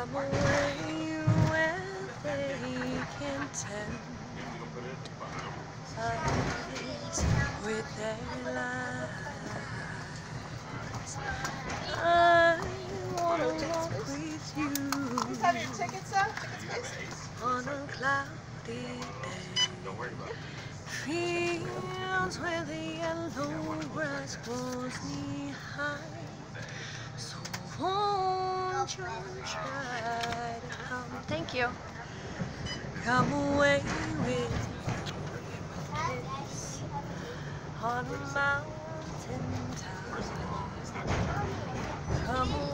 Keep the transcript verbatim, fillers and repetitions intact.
Come away where they can tempt us with their lies. I wanna walk with you Have your tickets up? Tickets, on a cloudy day. Fields where the yellow grass grows knee high. So won't you try to come? Thank you. Come away with me on a mountain top. Come away.